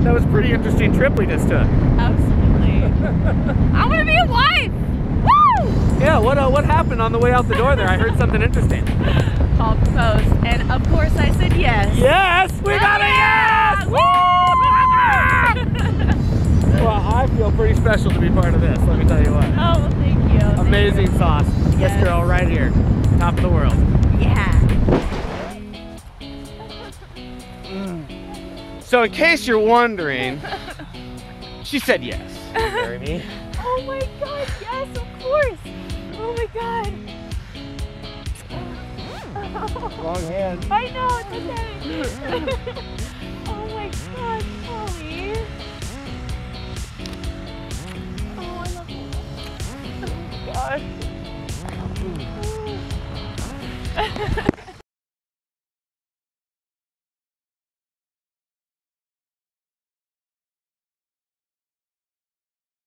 That was a pretty interesting trip we just took. Absolutely. I want to be a wife. Woo! Yeah, what happened on the way out the door there? I heard something interesting. Paul proposed, and of course I said yes. Yes! We got a yes! Woo! Well, I feel pretty special to be part of this, let me tell you what. Oh, well, thank you. Amazing sauce. Yes. This girl right here. Top of the world. Yeah. So in case you're wondering, she said yes. Marry me? Oh my God, yes, of course. Oh my God. Wrong hand. I know, it's okay. Oh my God, Colby. Oh, I love you. Oh my God.